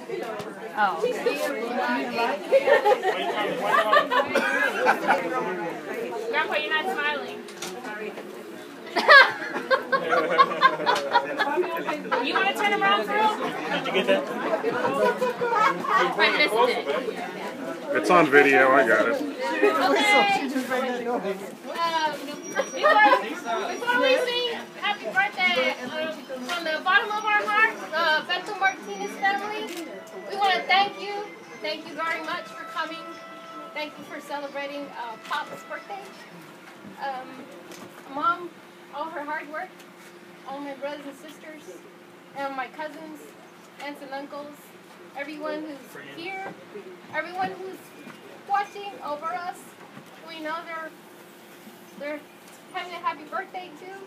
Oh, okay. Grandpa, you're not smiling. You want to turn around for real? Did you get that? I missed it. It's on video, I got it. Okay. Before we sing happy birthday from the bottom of our hearts, Beto Martinez family, we want to thank you. Thank you very much for coming. Thank you for celebrating Pop's birthday. Mom, all her hard work, all my brothers and sisters, and my cousins, aunts and uncles, everyone who's here, everyone who's watching over us. We know they're having a happy birthday too.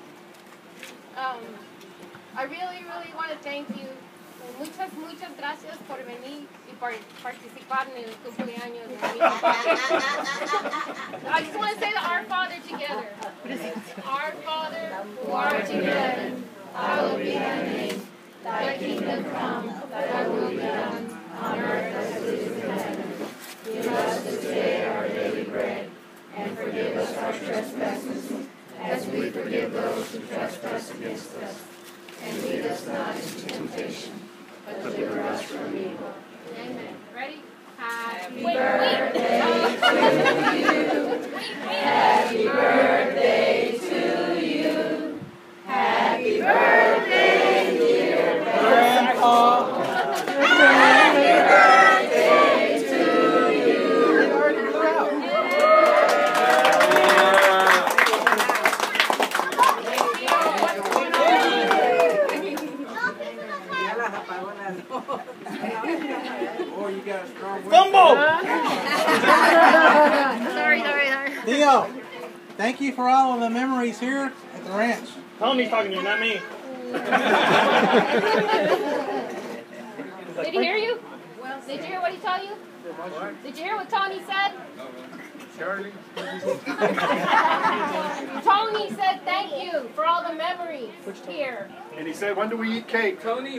I really want to thank you. Muchas gracias por venir y por participar en el cumpleaños de mi papá. I just want to say the Our Father together. Our Father, who art in heaven, hallowed be thy name. Thy kingdom come, thy will be done, on earth as it is in heaven. Give us this day our daily bread, and forgive us our trespasses, as we forgive those who trespass against us. And lead us not into temptation, but deliver us from evil. Amen. Ready? Happy birthday to you. Happy birthday to you. Happy birthday, dear Grandpa. Happy birthday to you. Oh, you got a strong Fumble! Sorry. Theo, thank you for all of the memories here at the ranch. Tony's talking to you, not me. Did he hear you? Did you hear what he told you? Did you hear what Tony said? Charlie? Tony said thank you for all the memories here. And he said, when do we eat cake? Tony?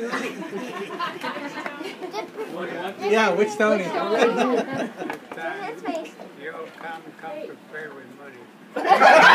Yeah, which Tony? You'll come to pay with money.